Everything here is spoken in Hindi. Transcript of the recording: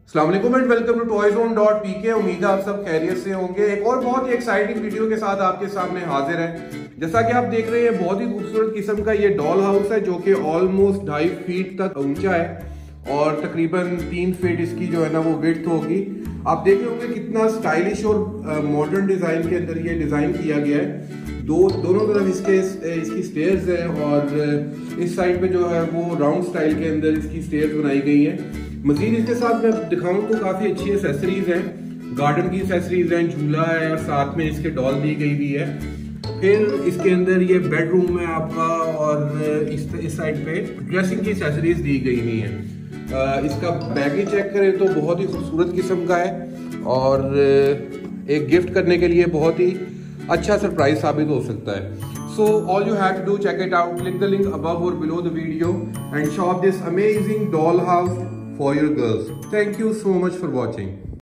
अस्सलाम वालेकुम एंड वेलकम टू toyzone.pk। उम्मीद है आप सब खैरियत से होंगे। एक और बहुत ही एक्साइटिंग वीडियो के साथ आपके सामने हाजिर है। जैसा कि आप देख रहे हैं, बहुत ही खूबसूरत किस्म का ये डॉल हाउस है जो कि ऑलमोस्ट 2.5 फीट तक ऊंचा है और तकरीबन 3 फीट इसकी जो है ना वो विड्थ होगी। आप देख रहे होंगे कितना स्टाइलिश और मॉडर्न डिजाइन के अंदर ये डिजाइन किया गया है। दोनों तरफ इसकी स्टेयर्स हैं और इस साइड पे जो है वो राउंड स्टाइल के अंदर इसकी स्टेयर्स बनाई गई है। मजीद इसके साथ मैं दिखाऊं तो काफी अच्छी एसेसरीज हैं, गार्डन की एसेसरीज हैं, झूला है और साथ में इसके डॉल दी गई भी है। फिर इसके अंदर ये बेडरूम है आपका और इस साइड पे ड्रेसिंग की एसेसरीज दी गई हुई है। इसका बैगेज चेक करें तो बहुत ही खूबसूरत किस्म का है और एक गिफ्ट करने के लिए बहुत ही अच्छा सरप्राइज साबित हो सकता है। So all you have to do, check it out, click the link above or below the video and shop this amazing doll house for your girls. Thank you so much for watching.